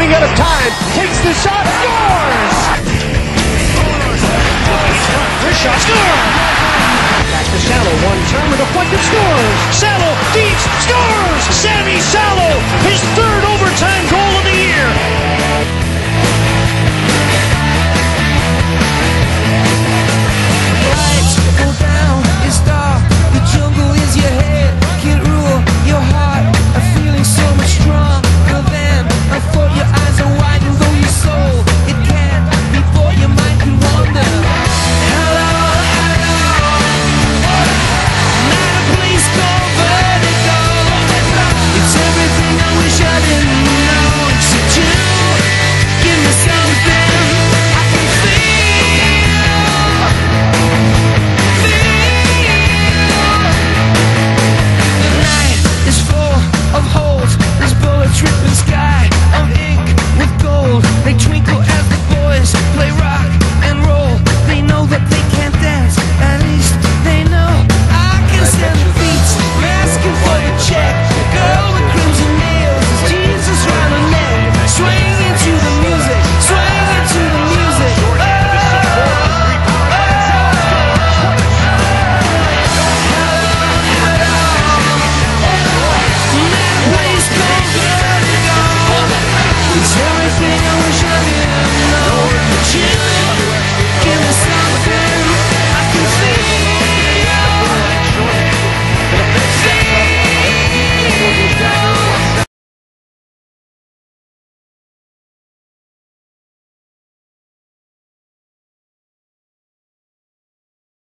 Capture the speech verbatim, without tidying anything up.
running out of time. Takes the shot, scores! First shot, score! Back to Salo, one turn with a deflected, scores! Salo, deep, scores! Sami Salo, his